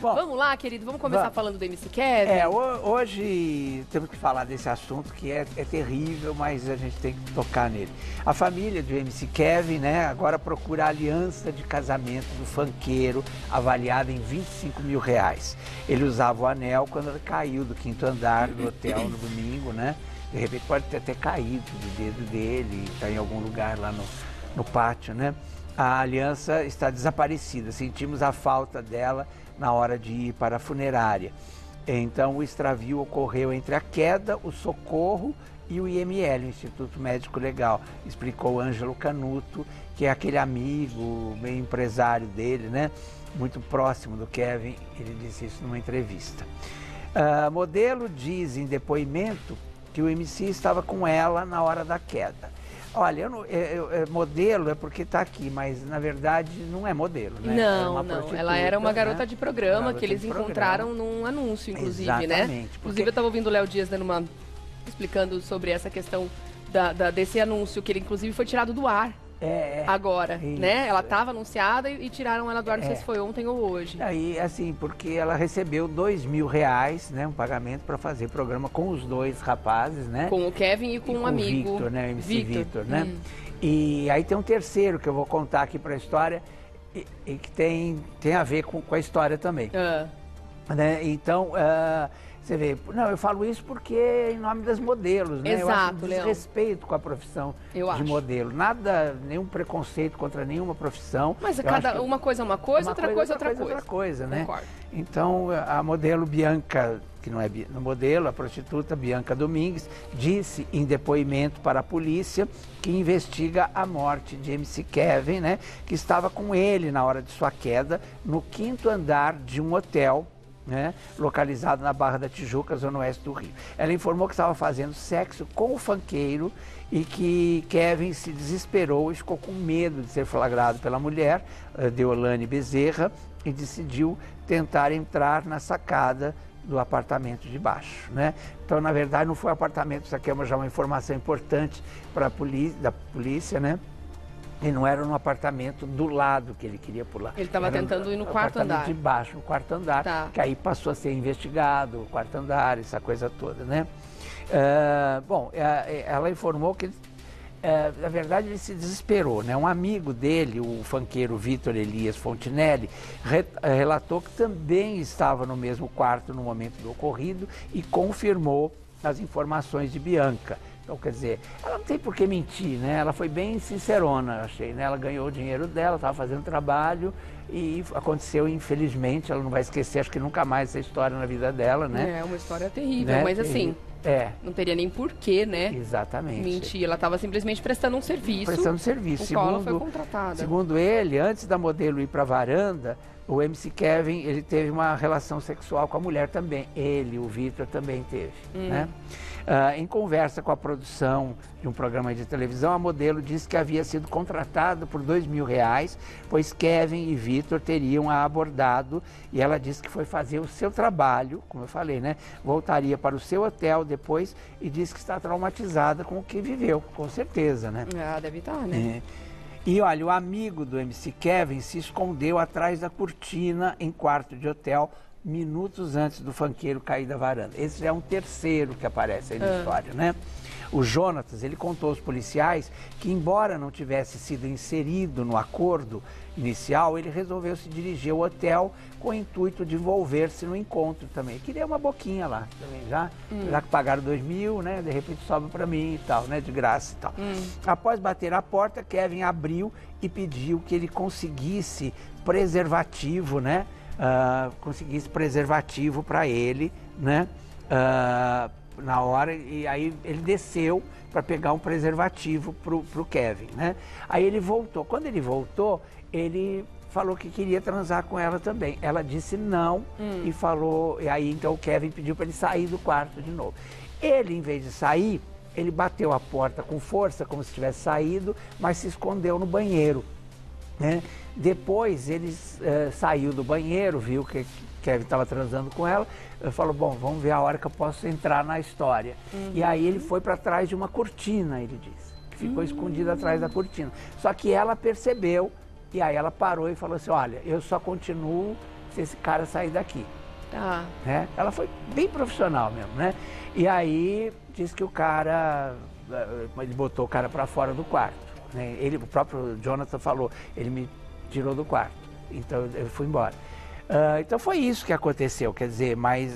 Bom, vamos lá, querido, vamos começar falando do MC Kevin? Hoje temos que falar desse assunto que é terrível, mas a gente tem que tocar nele. A família do MC Kevin, né, agora procura a aliança de casamento do funkeiro, avaliada em R$25 mil. Ele usava o anel quando ele caiu do 5º andar do hotel no domingo, né? De repente pode ter até caído do dedo dele, está em algum lugar lá no pátio, né? A aliança está desaparecida, sentimos a falta dela na hora de ir para a funerária. Então o extravio ocorreu entre a queda, o socorro e o IML, o Instituto Médico Legal, explicou Ângelo Canuto, que é aquele amigo, meio empresário dele, né? Muito próximo do Kevin, ele disse isso numa entrevista. Modelo diz em depoimento que o MC estava com ela na hora da queda. Olha, modelo é porque está aqui, mas na verdade não é modelo, né? Não, ela era uma garota de programa que eles encontraram num anúncio, inclusive, exatamente, né? Inclusive eu estava ouvindo o Léo Dias explicando sobre essa questão desse anúncio, que ele inclusive foi tirado do ar. Agora, isso, né? Ela estava anunciada e tiraram ela do ar, não sei se foi ontem ou hoje. Aí, assim, porque ela recebeu R$2 mil, né? Um pagamento para fazer programa com os dois rapazes, né? Com o Kevin e com um amigo. O Victor, né? O MC Victor, né? E aí tem um terceiro que eu vou contar aqui para a história e que tem a ver com a história também. Né? Então, você vê, eu falo isso porque é em nome das modelos, né? Exato, eu acho um desrespeito com a profissão de modelo. Nada, nenhum preconceito contra nenhuma profissão. Mas uma coisa é uma coisa, outra coisa é outra coisa, né? Concordo. Então, a modelo Bianca, que não é modelo, a prostituta Bianca Domingues, disse em depoimento para a polícia que investiga a morte de MC Kevin, né? Que estava com ele na hora de sua queda no 5º andar de um hotel, né, localizado na Barra da Tijuca, zona oeste do Rio. Ela informou que estava fazendo sexo com o funkeiro e que Kevin se desesperou e ficou com medo de ser flagrado pela mulher, Deolane Bezerra, e decidiu tentar entrar na sacada do apartamento de baixo, né? Então, na verdade, não foi o apartamento, isso aqui é já uma informação importante para da polícia, né? E não era no apartamento do lado que ele queria pular. Ele estava tentando ir no 4º andar. De baixo, no 4º andar, que aí passou a ser investigado, o 4º andar, essa coisa toda, né? Ela informou que, na verdade, ele se desesperou, né? Um amigo dele, o funkeiro Vitor Elias Fontinelli, relatou que também estava no mesmo quarto no momento do ocorrido e confirmou as informações de Bianca. Então, quer dizer, ela não tem por que mentir, né? Ela foi bem sincerona, achei, né? Ela ganhou o dinheiro dela, estava fazendo trabalho e aconteceu, infelizmente, ela não vai esquecer, acho que nunca mais essa história na vida dela, né? É uma história terrível, né? Mas assim, não teria nem porquê, né? Exatamente. Mentir, ela estava simplesmente prestando um serviço. Prestando serviço. O qual ela foi contratada. Segundo ele, antes da modelo ir para a varanda, o MC Kevin, ele teve uma relação sexual com a mulher também. Ele, o Victor, também teve, né? Em conversa com a produção de um programa de televisão, a modelo disse que havia sido contratada por R$2 mil, pois Kevin e Victor teriam a abordado, e ela disse que foi fazer o seu trabalho, como eu falei, né? Voltaria para o seu hotel depois e disse que está traumatizada com o que viveu, com certeza, né? Deve estar, né? E olha, o amigo do MC Kevin se escondeu atrás da cortina em quarto de hotel minutos antes do funkeiro cair da varanda. Esse é um terceiro que aparece aí na história, né? O Jonatas, ele contou aos policiais que, embora não tivesse sido inserido no acordo inicial, ele resolveu se dirigir ao hotel com o intuito de envolver-se no encontro também. Queria uma boquinha lá também, já que pagaram R$2 mil, né? De repente sobra para mim e tal, né? De graça e tal. Após bater a porta, Kevin abriu e pediu que ele conseguisse preservativo, né? Conseguisse preservativo para ele, né? Na hora, e aí ele desceu para pegar um preservativo pro Kevin, né? Aí ele voltou. Quando ele voltou, ele falou que queria transar com ela também. Ela disse não e falou, e aí então o Kevin pediu para ele sair do quarto de novo. Ele, em vez de sair, ele bateu a porta com força, como se tivesse saído, mas se escondeu no banheiro, né? Depois ele saiu do banheiro, viu que Kevin estava transando com ela, falou, bom, vamos ver a hora que eu posso entrar na história. E aí ele foi para trás de uma cortina, ele disse, que ficou escondido atrás da cortina. Só que ela percebeu, e aí ela parou e falou assim, olha, eu só continuo se esse cara sair daqui. Tá. Né? Ela foi bem profissional mesmo, né? E aí disse que o cara, ele botou o cara para fora do quarto. Né? O próprio Jonathan falou, ele me tirou do quarto, então eu fui embora. Então foi isso que aconteceu, quer dizer, mas...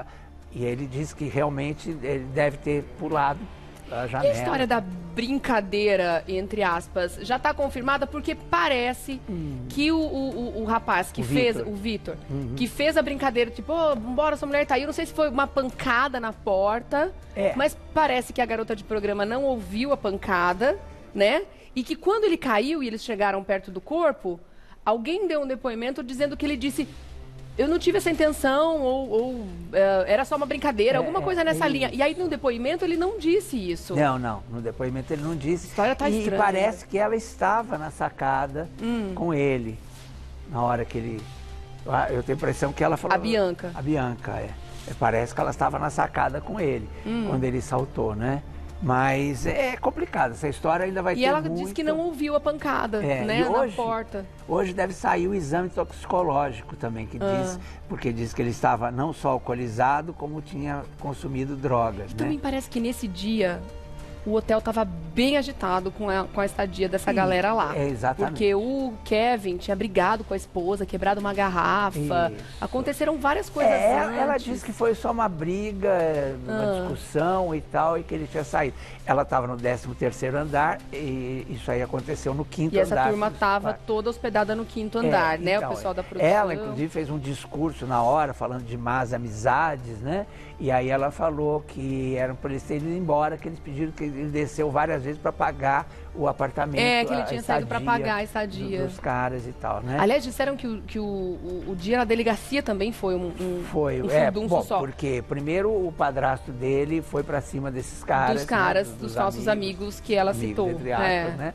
e ele disse que realmente ele deve ter pulado a janela. E a história da brincadeira, entre aspas, já está confirmada porque parece que o rapaz que fez, o Vitor, que fez a brincadeira, tipo, bora, sua mulher tá aí, eu não sei se foi uma pancada na porta, mas parece que a garota de programa não ouviu a pancada, né? E que quando ele caiu e eles chegaram perto do corpo, alguém deu um depoimento dizendo que ele disse... Eu não tive essa intenção, ou era só uma brincadeira, alguma coisa nessa linha. E aí, no depoimento, ele não disse isso. Não. No depoimento, ele não disse. A história tá estranha. E parece que ela estava na sacada com ele, na hora que ele... Eu tenho a impressão que ela falou... A Bianca. A Bianca, Parece que ela estava na sacada com ele, quando ele saltou, né? Mas é complicado, essa história ainda vai ter muito... E ela muito... disse que não ouviu a pancada, né, na porta. Hoje deve sair o exame toxicológico também, que diz, porque diz que ele estava não só alcoolizado, como tinha consumido drogas, E também parece que nesse dia o hotel estava bem agitado com a estadia dessa galera lá. Exatamente. Porque o Kevin tinha brigado com a esposa, quebrado uma garrafa. Isso. Aconteceram várias coisas antes. Ela disse que foi só uma briga, uma discussão e tal, e que ele tinha saído. Ela estava no 13º andar e isso aí aconteceu no 5º andar. E essa turma estava toda hospedada no 5º andar, né? Então, o pessoal da produção. Ela, inclusive, fez um discurso na hora, falando de más amizades, né? E aí ela falou que eram para eles terem ido embora, que eles pediram que ele desceu várias vezes para pagar o apartamento. Que ele tinha saído para pagar a estadia dos caras e tal, né? Aliás, disseram que o dia na delegacia também foi um bom, só. Porque primeiro o padrasto dele foi para cima desses caras. Dos falsos amigos que ela citou. Entre aspas, né?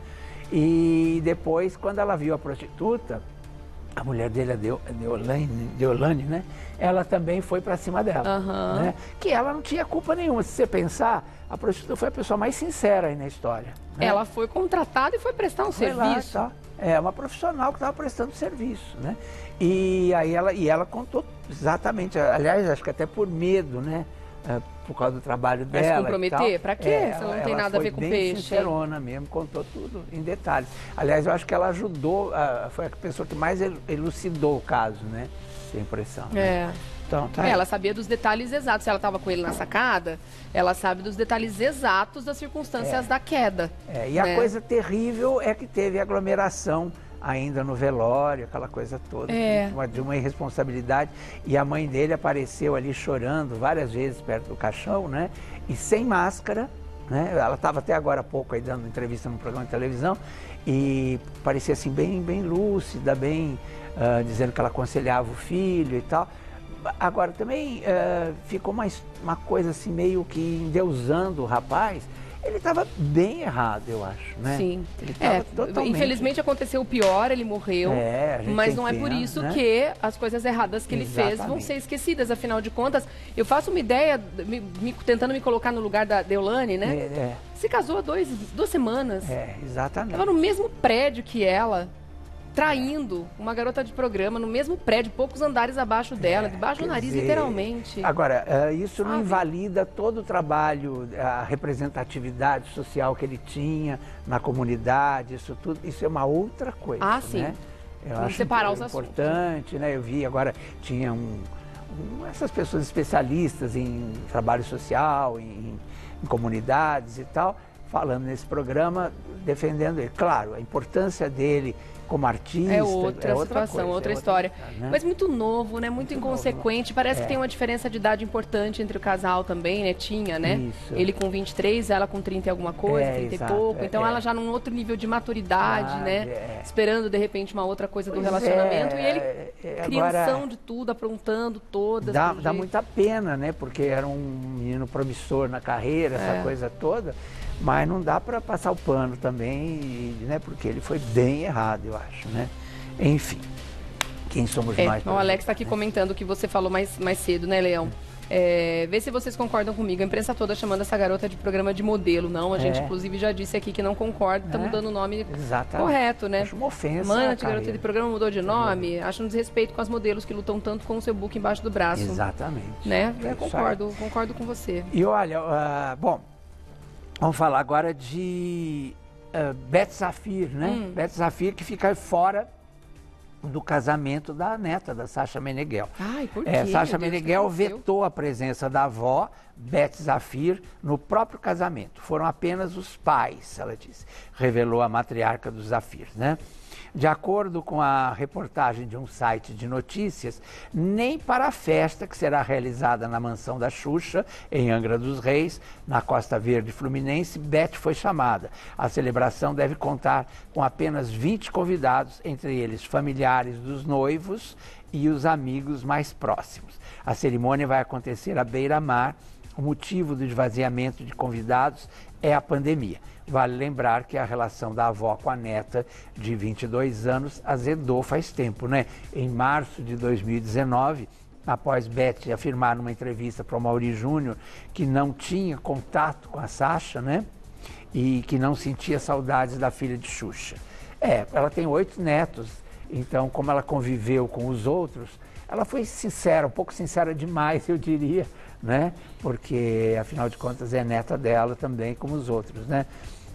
E depois, quando ela viu a prostituta, a mulher dele, a Deolane, né? Ela também foi para cima dela, né? Que ela não tinha culpa nenhuma. Se você pensar, a prostituta foi a pessoa mais sincera aí na história. Né? Ela foi contratada e foi prestar um serviço. Lá, tá? Uma profissional que estava prestando serviço, né? E aí ela contou exatamente, aliás, acho que até por medo, né? Por causa do trabalho dela. Mas se comprometer? Pra quê? Se não tem nada a ver com peixe. Ela foi bem sincerona mesmo, contou tudo em detalhes. Aliás, eu acho que ela ajudou, foi a pessoa que mais elucidou o caso, né? Tem impressão. Né? Então, tá ela sabia dos detalhes exatos. Se ela estava com ele na sacada, ela sabe dos detalhes exatos das circunstâncias da queda. E a coisa terrível é que teve aglomeração ainda no velório, aquela coisa toda, de uma irresponsabilidade. E a mãe dele apareceu ali chorando várias vezes perto do caixão, né? E sem máscara, né? Ela estava até agora há pouco aí dando entrevista num programa de televisão e parecia assim bem lúcida, dizendo que ela aconselhava o filho e tal. Agora também ficou uma coisa assim meio que endeusando o rapaz. Ele estava bem errado, eu acho, né? Sim. Ele estava totalmente... Infelizmente aconteceu o pior, ele morreu. Mas não é por isso que as coisas erradas que ele fez vão ser esquecidas. Afinal de contas, eu faço uma ideia, tentando me colocar no lugar da Deolane, né? Se casou há 2 semanas. Exatamente. Estava no mesmo prédio que ela, traindo uma garota de programa no mesmo prédio, poucos andares abaixo dela, debaixo do nariz, literalmente. Agora, isso não invalida todo o trabalho, a representatividade social que ele tinha na comunidade, isso tudo, isso é uma outra coisa. Sim. Né? Eu acho separar os importante, né? Eu vi agora, tinha essas pessoas especialistas em trabalho social, em comunidades e tal, falando nesse programa, defendendo ele. Claro, a importância dele como artista. É outra situação, coisa, outra história. Né? Mas muito novo, né? Muito inconsequente. Parece que tem uma diferença de idade importante entre o casal também, né? Tinha, né? Isso. Ele com 23, ela com 30 e alguma coisa, 30 e pouco. Então ela já num outro nível de maturidade, né? Esperando, de repente, uma outra coisa do relacionamento. E ele, criação de tudo, aprontando todas. Dá muita pena, né? Porque era um menino promissor na carreira, essa coisa toda. Mas não dá para passar o pano também, né? Porque ele foi bem errado, eu acho, né? Enfim, Quem somos nós? O Alex está aqui comentando o que você falou mais cedo, né, Leão? Vê se vocês concordam comigo. A imprensa toda chamando essa garota de programa de modelo. Não, a gente inclusive já disse aqui que não concorda. Estamos dando o nome correto, né? Acho uma ofensa. Mãe, garota de programa mudou de nome. Acho um desrespeito com as modelos que lutam tanto com o seu book embaixo do braço. Exatamente. Né? Concordo com você. E olha, bom, vamos falar agora de Beth Zafir, né? Beth Zafir, que fica fora do casamento da neta, da Sasha Meneghel. Ai, por quê? Sasha Meneghel vetou a presença da avó, Beth Zafir, no próprio casamento. Foram apenas os pais, ela disse, revelou a matriarca dos Zafir, né? De acordo com a reportagem de um site de notícias, nem para a festa que será realizada na mansão da Xuxa, em Angra dos Reis, na Costa Verde Fluminense, Beth foi chamada. A celebração deve contar com apenas 20 convidados, entre eles familiares dos noivos e os amigos mais próximos. A cerimônia vai acontecer à beira-mar. O motivo do esvaziamento de convidados é a pandemia. Vale lembrar que a relação da avó com a neta de 22 anos azedou faz tempo, né? Em março de 2019, após Beth afirmar numa entrevista para o Mauri Júnior que não tinha contato com a Sasha, né? E que não sentia saudades da filha de Xuxa. Ela tem 8 netos, então como ela conviveu com os outros, ela foi sincera, um pouco sincera demais, eu diria, né? Porque, afinal de contas, é neta dela também, como os outros, né?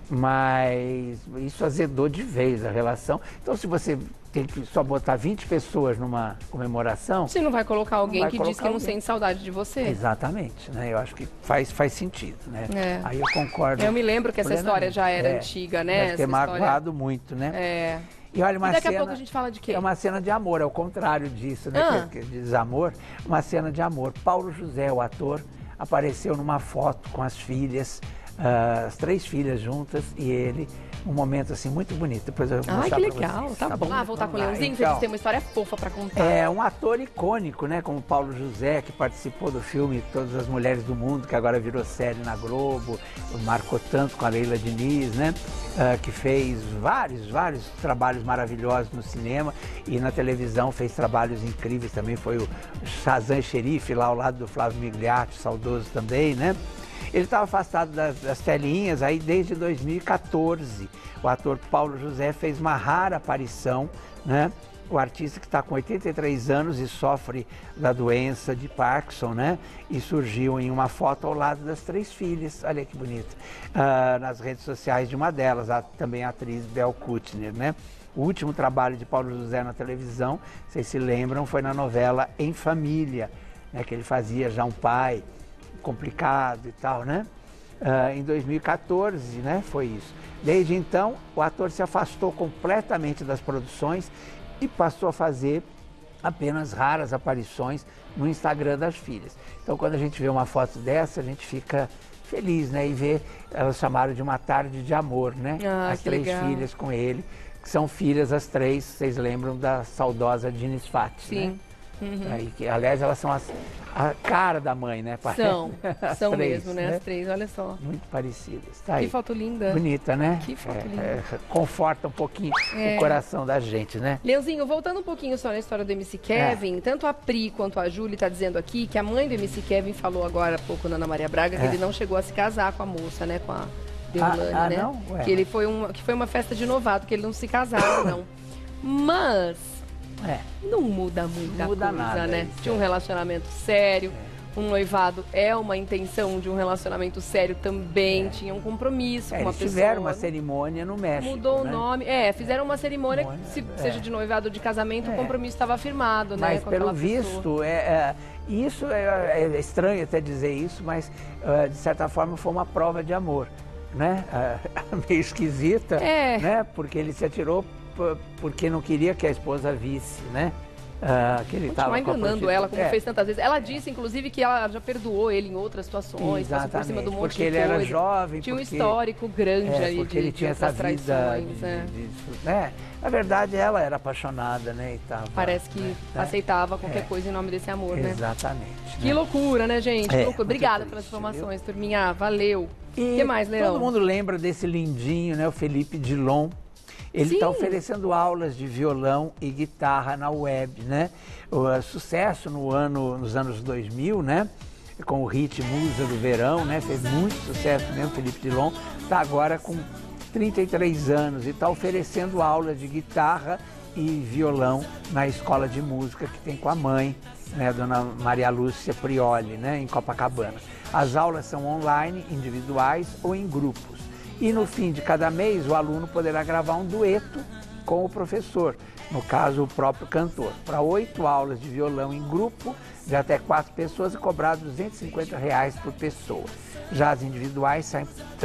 Mas isso azedou de vez a relação. Então, se você tem que só botar 20 pessoas numa comemoração... Você não vai colocar alguém que diz que não sente saudade de você. Exatamente, né? Eu acho que faz sentido, né? Aí eu concordo. Eu me lembro que essa história já era antiga, né? Deve ter magoado muito, né? E olha, daqui a pouco a gente fala de quê? É uma cena de amor, é o contrário disso, né? Que diz amor, uma cena de amor. Paulo José, o ator, apareceu numa foto com as filhas, as 3 filhas juntas e ele, um momento assim muito bonito. Depois eu vou mostrar que legal, vocês, tá bom. Voltar com o Leãozinho, então, vocês têm uma história fofa pra contar. É um ator icônico, né? Como Paulo José, que participou do filme Todas as Mulheres do Mundo, que agora virou série na Globo, marcou tanto com a Leila Diniz, né? Que fez vários trabalhos maravilhosos no cinema e na televisão fez trabalhos incríveis também. Foi o Shazam Xerife, lá ao lado do Flávio Migliatti, saudoso também, né? Ele estava afastado das telinhas aí desde 2014. O ator Paulo José fez uma rara aparição, né? O artista que está com 83 anos e sofre da doença de Parkinson, né? E surgiu em uma foto ao lado das 3 filhas, olha que bonito, nas redes sociais de uma delas, também a atriz Bel Kutner, né? O último trabalho de Paulo José na televisão, vocês se lembram, foi na novela Em Família, né? Que ele fazia já um pai complicado e tal, né? Em 2014, né? Foi isso. Desde então, o ator se afastou completamente das produções e passou a fazer apenas raras aparições no Instagram das filhas. Então, quando a gente vê uma foto dessa, a gente fica feliz, né? E vê, elas chamaram de uma tarde de amor, né? As 3 filhas com ele, que são filhas as 3, vocês lembram da saudosa Diniz Fati, sim. Né? Aí, que, aliás, elas são a cara da mãe, né? São mesmo, né? As 3, olha só. Muito parecidas. Tá que aí. foto linda. Bonita, né? Que foto linda. Conforta um pouquinho o coração da gente, né? Leãozinho, voltando um pouquinho só na história do MC Kevin, tanto a Pri quanto a Júlia tá dizendo aqui que a mãe do MC Kevin falou agora há pouco na Ana Maria Braga que ele não chegou a se casar com a moça, né? Com a Deolane, né? Não? Ué. Que foi uma festa de novato, que ele não se casaram, não. Mas não muda muita coisa, nada, né? De um relacionamento sério. Um noivado é uma intenção de um relacionamento sério também. Tinha um compromisso com uma pessoa. Fizeram uma cerimônia no México. Mudou o nome. Fizeram uma cerimônia, seja de noivado ou de casamento, o compromisso estava firmado, né? Mas pelo visto, isso é estranho até dizer isso, mas de certa forma foi uma prova de amor, né? Meio esquisita, né? Porque ele se atirou porque não queria que a esposa visse, né? Que ele estava enganando ela, como fez tantas vezes. Ela disse, inclusive, que ela já perdoou ele em outras situações, passou por cima do monte porque de ele coisa. Era jovem. Tinha um histórico grande ali porque ele tinha essa vida né? Na verdade, ela era apaixonada, né? Parece que aceitava qualquer coisa em nome desse amor, né? Exatamente. Que loucura, né, gente? Que loucura. Obrigada pelas informações, turminha. Valeu. O que mais, Leão? Todo mundo lembra desse lindinho, né? O Felipe Dilon. Ele está oferecendo aulas de violão e guitarra na web, né? O sucesso nos anos 2000, né? Com o hit Musa do Verão, né? Fez muito sucesso mesmo, Felipe Dilon. Está agora com 33 anos e está oferecendo aulas de guitarra e violão na escola de música que tem com a mãe, né? Dona Maria Lúcia Prioli, né? Em Copacabana. As aulas são online, individuais ou em grupos. E no fim de cada mês, o aluno poderá gravar um dueto com o professor, no caso, o próprio cantor. Para 8 aulas de violão em grupo, de até 4 pessoas, é cobrado R$ 250 por pessoa. Já as individuais saem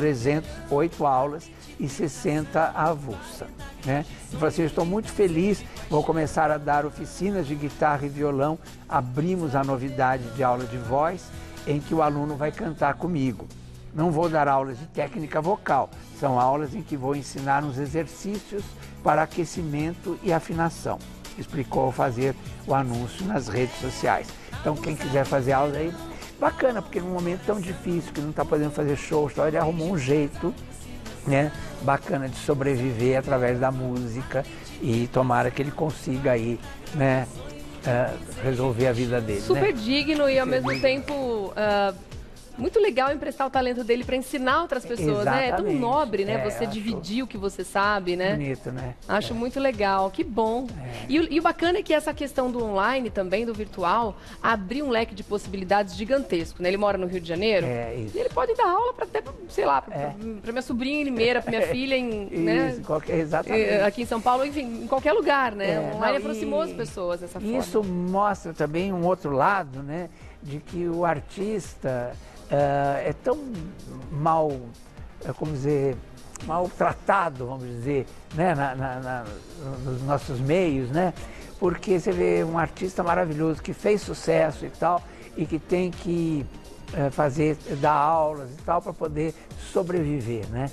308 aulas e 60 avulsa, né? E falei assim, eu estou muito feliz, vou começar a dar oficinas de guitarra e violão. Abrimos a novidade de aula de voz, em que o aluno vai cantar comigo. Não vou dar aulas de técnica vocal, são aulas em que vou ensinar uns exercícios para aquecimento e afinação. Explicou ao fazer o anúncio nas redes sociais. Então, quem quiser fazer aula aí, bacana, porque num momento tão difícil, que não está podendo fazer show, ele arrumou um jeito, né, bacana de sobreviver através da música e tomara que ele consiga aí, né, resolver a vida dele. Super, né? Digno e ao mesmo tempo muito legal emprestar o talento dele para ensinar outras pessoas, né? É tão nobre, né? Você dividir o que você sabe, né? Bonito, né? Acho muito legal, que bom. E o bacana é que essa questão do online também, do virtual, abriu um leque de possibilidades gigantesco, né? Ele mora no Rio de Janeiro e ele pode dar aula para até, sei lá, para minha sobrinha em Limeira, para minha filha né? Exatamente. Aqui em São Paulo, enfim, em qualquer lugar, né? O online aproximou as pessoas dessa forma. Isso mostra também um outro lado, né? De que o artista é tão mal, como dizer, maltratado, vamos dizer, né, nos nossos meios, né? Porque você vê um artista maravilhoso que fez sucesso e tal, e que tem que dar aulas e tal para poder sobreviver, né?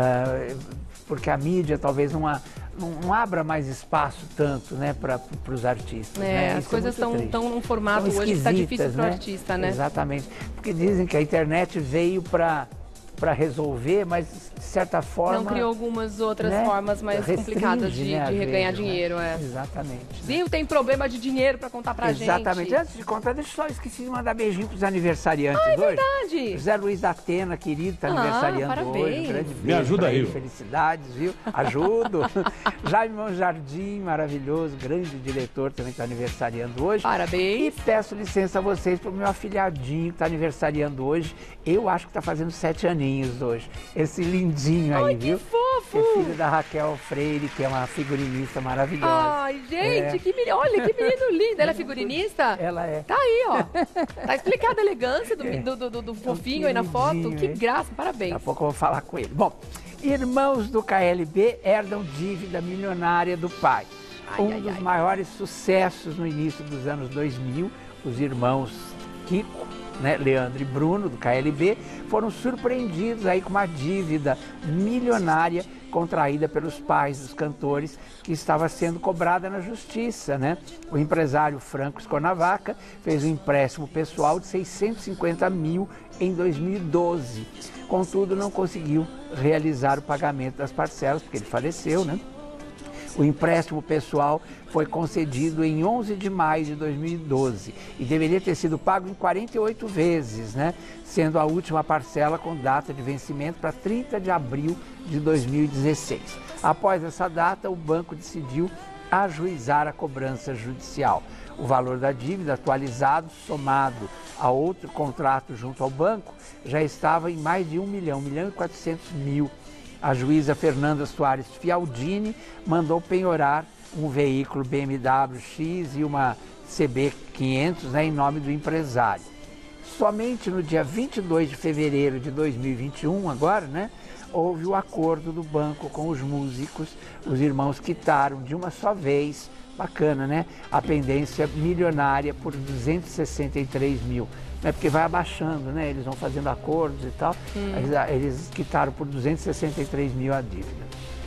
Porque a mídia talvez não abra mais espaço tanto, né, para os artistas. Né? As coisas estão num formato hoje que está difícil para o artista, né? Exatamente. Porque dizem que a internet veio para resolver, mas de certa forma... Não criou algumas outras formas mais complicadas de ganhar dinheiro. Né? Exatamente. Sim, tem problema de dinheiro para contar pra gente. Exatamente. Antes de contar, esqueci de mandar beijinho pros aniversariantes hoje. Verdade. José Luiz da Atena, querido, tá aniversariando parabéns. hoje. Um grande beijo. Me ajuda aí. Felicidades, viu? Ajudo. Jaime Jardim, maravilhoso, grande diretor, também está aniversariando hoje. Parabéns. E peço licença a vocês pro meu afilhadinho que está aniversariando hoje. Eu acho que está fazendo 7 aninhos hoje. Esse lindinho aí, viu? Que fofo! Que é filho da Raquel Freire, que é uma figurinista maravilhosa. Ai, gente, olha que menino lindo. Ela é figurinista? Ela é. Tá aí, ó. Tá explicada a elegância do fofinho aí na foto. Que graça, parabéns. Daqui a pouco eu vou falar com ele. Bom, irmãos do KLB herdam dívida milionária do pai. Um dos maiores sucessos no início dos anos 2000, os irmãos Kiko, né, Leandro e Bruno, do KLB, foram surpreendidos aí com uma dívida milionária contraída pelos pais dos cantores, que estava sendo cobrada na justiça, né? O empresário Franco Escornavaca fez um empréstimo pessoal de 650 mil em 2012. Contudo, não conseguiu realizar o pagamento das parcelas, porque ele faleceu, né? O empréstimo pessoal foi concedido em 11 de maio de 2012 e deveria ter sido pago em 48 vezes, né? Sendo a última parcela com data de vencimento para 30 de abril de 2016. Após essa data, o banco decidiu ajuizar a cobrança judicial. O valor da dívida atualizado, somado a outro contrato junto ao banco, já estava em mais de 1 milhão e 400 mil. A juíza Fernanda Soares Fialdini mandou penhorar um veículo BMW X e uma CB500, né, em nome do empresário. Somente no dia 22 de fevereiro de 2021, agora, né, houve o acordo do banco com os músicos. Os irmãos quitaram de uma só vez, bacana, né, a pendência milionária por 263 mil. É porque vai abaixando, né? Eles vão fazendo acordos e tal. Eles quitaram por 263 mil a dívida.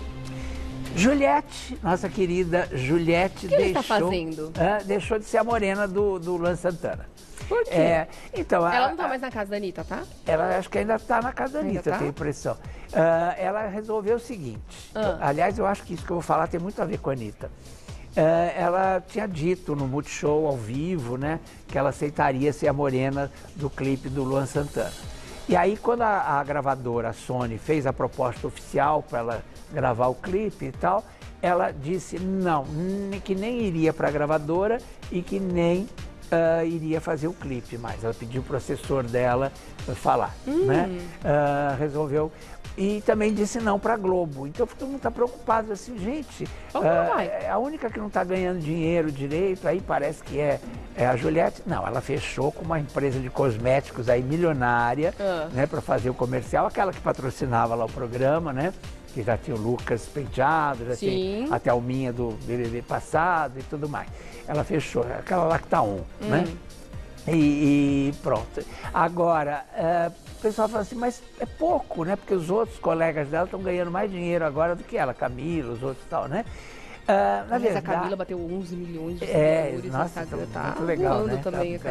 Juliette, nossa querida Juliette, o que ele está fazendo? Deixou de ser a morena do Luan Santana. Por quê? Então, ela não tá mais na casa da Anitta, tá? Ela acho que ainda está na casa da Anitta, eu tenho a impressão. Ela resolveu o seguinte, aliás, eu acho que isso que eu vou falar tem muito a ver com a Anitta. Ela tinha dito no Multishow ao vivo, né, que ela aceitaria ser a morena do clipe do Luan Santana. E aí, quando a gravadora, a Sony, fez a proposta oficial para ela gravar o clipe e tal, ela disse não, que nem iria para a gravadora e que nem iria fazer o clipe mais. Ela pediu o assessor dela falar, né? Resolveu. E também disse não para a Globo. Então todo mundo está preocupado assim, gente, a única que não está ganhando dinheiro direito, aí parece que é a Juliette. Não, ela fechou com uma empresa de cosméticos aí milionária, né, para fazer o comercial, aquela que patrocinava lá o programa, né? Que já tinha o Lucas Penteado, já tinha a Thelminha do BBB passado e tudo mais. Ela fechou, aquela Lacta1, né? E pronto. Agora, o pessoal fala assim, mas é pouco, né? Porque os outros colegas dela estão ganhando mais dinheiro agora do que ela, Camila, os outros e tal, né? Na verdade, a Camila bateu 11 milhões de seguidores no Instagram, tá muito legal, né? Também,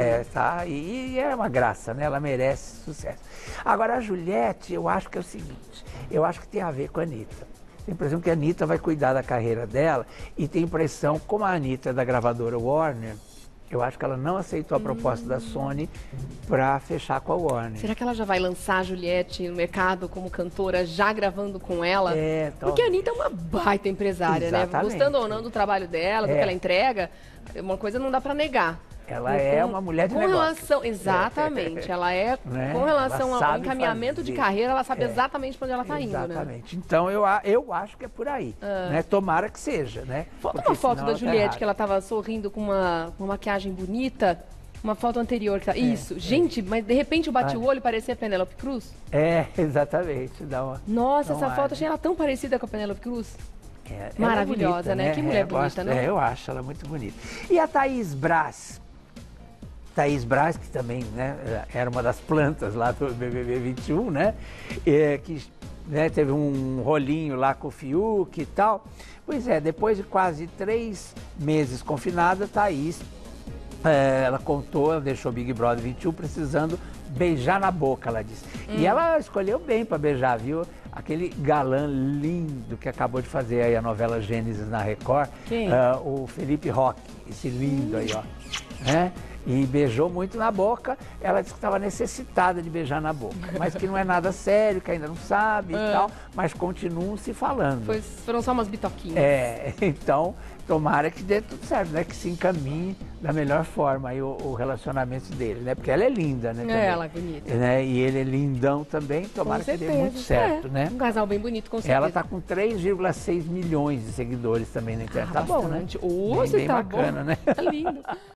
e é uma graça, né? Ela merece sucesso. Agora, a Juliette, eu acho que é o seguinte, eu acho que tem a ver com a Anitta. Tem a impressão que a Anitta vai cuidar da carreira dela e tem a impressão, como a Anitta é da gravadora Warner, eu acho que ela não aceitou a proposta da Sony para fechar com a Warner. Será que ela já vai lançar a Juliette no mercado como cantora, já gravando com ela? Porque a Anitta é uma baita empresária, né? Gostando ou não do trabalho dela, do que ela entrega, uma coisa não dá para negar. Ela é uma mulher de negócio. Exatamente. Ela é, com relação ao encaminhamento de carreira, ela sabe exatamente para onde ela está indo, né? Exatamente. Então, eu acho que é por aí. Né? Tomara que seja, né? Falta uma foto da Juliette, que ela estava sorrindo com uma maquiagem bonita. Uma foto anterior. Isso. Gente, mas de repente eu bati o olho e parecia a Penélope Cruz. Exatamente. Nossa, essa foto, achei ela tão parecida com a Penélope Cruz. Maravilhosa, bonita, né? Que mulher bonita, né? Eu acho ela muito bonita. E a Thaís Braz? Thaís Braz, que também, né, era uma das plantas lá do BBB 21, né, que, né, teve um rolinho lá com o Fiuk e tal. Pois é, depois de quase 3 meses confinada, Thaís, ela contou, ela deixou o Big Brother 21 precisando beijar na boca, ela disse. E ela escolheu bem para beijar, viu? Aquele galã lindo que acabou de fazer aí a novela Gênesis na Record. Quem? O Felipe Roque, esse lindo aí, ó. Né? E beijou muito na boca. Ela disse que estava necessitada de beijar na boca, mas que não é nada sério, que ainda não sabe e tal, mas continuam se falando. Foram só umas bitoquinhas. Então, tomara que dê tudo certo, né? Que se encaminhe da melhor forma aí o relacionamento dele, né? Porque ela é linda, né? Também, ela é bonita. Né? E ele é lindão também, tomara que dê muito certo, né? Um casal bem bonito, com certeza. Ela tá com 3,6 milhões de seguidores também na internet. Tá bom, né? Hoje bem tá bacana, bom. né? Tá lindo.